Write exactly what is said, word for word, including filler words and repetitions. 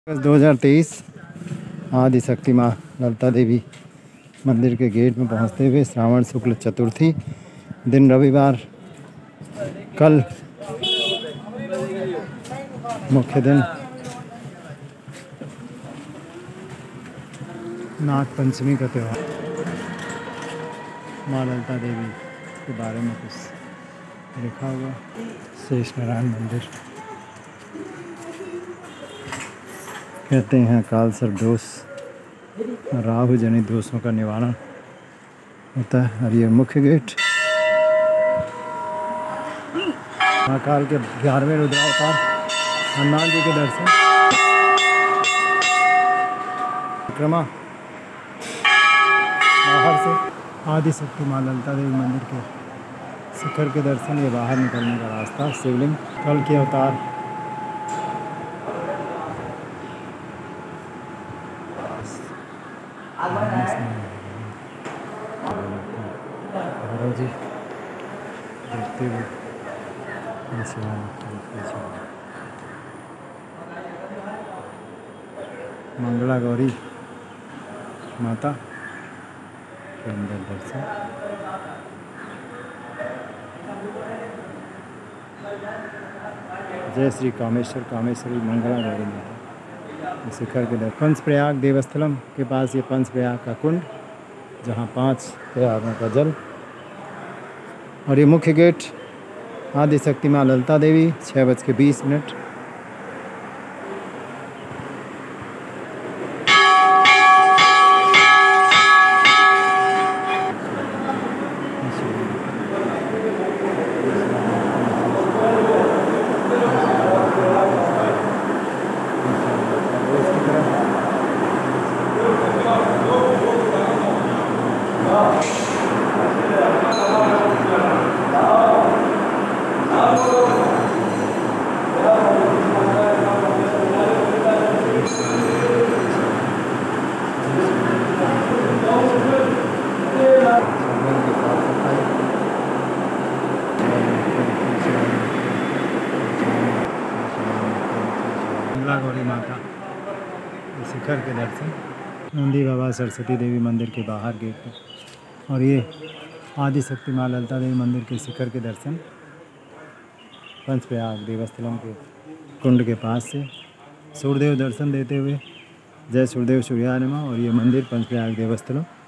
अगस्त दो हज़ार तेईस आदि शक्ति माँ ललिता देवी मंदिर के गेट में पहुंचते हुए श्रावण शुक्ल चतुर्थी दिन रविवार कल मुख्य दिन नाग पंचमी का त्यौहार। माँ ललिता देवी के बारे में कुछ लिखा हुआ। शेष नारायण मंदिर कहते हैं काल सर्प दोष राहु जनित दोषों का निवारण होता है। और ये मुख्य गेट महाकाल के ग्यारहवें रुद्रावतार हनुमान जी के दर्शन परिक्रमा बाहर से आदि शक्ति माँ ललिता देवी मंदिर के शिखर के दर्शन। ये बाहर निकलने का रास्ता शिवलिंग कल के अवतार जी देखते हुए मंगला गौरी माता के अंदर दर्शन। जय श्री कामेश्वर कामेश्वरी मंगला गौरी माता शिखर के दर्शन। पंच प्रयाग देवस्थलम के पास ये पंच प्रयाग का कुंड जहाँ पांच प्रयागों का जल। और ये मुख्य गेट आदि शक्ति माँ ललिता देवी छः बज के बीस मिनट। मंगला गौरी माता शिखर के दर्शन। नंदी बाबा सरस्वती देवी मंदिर के बाहर गेट पर। और ये आदि शक्ति माँ ललिता देवी मंदिर के शिखर के दर्शन पंच प्रयाग देवस्थलम के कुंड के पास से सूर्यदेव दर्शन देते हुए। जय सूर्यदेव सूर्याय नमः। और ये मंदिर पंच प्रयाग देवस्थलम